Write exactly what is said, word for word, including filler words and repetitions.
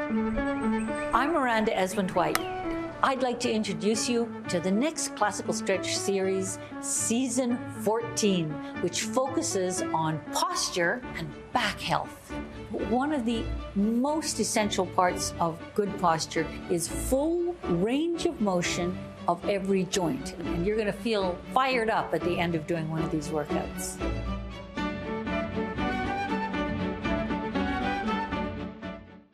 I'm Miranda Esmonde-White. I'd like to introduce you to the next Classical Stretch series, Season fourteen, which focuses on posture and back health. One of the most essential parts of good posture is full range of motion of every joint. And you're going to feel fired up at the end of doing one of these workouts.